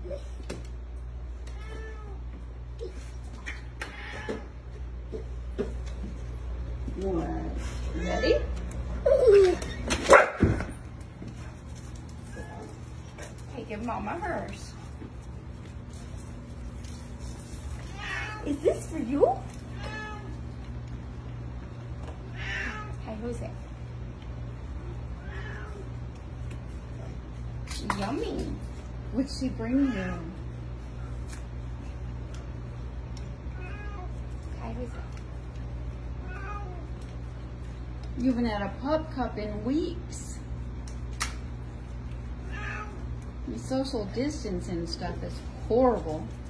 One. Ready? Hey, give Mama hers. Is this for you? Hey, who's it? Yummy. What'd she bring you? Hey, who's it? You haven't had a pup cup in weeks. Your social distancing stuff is horrible.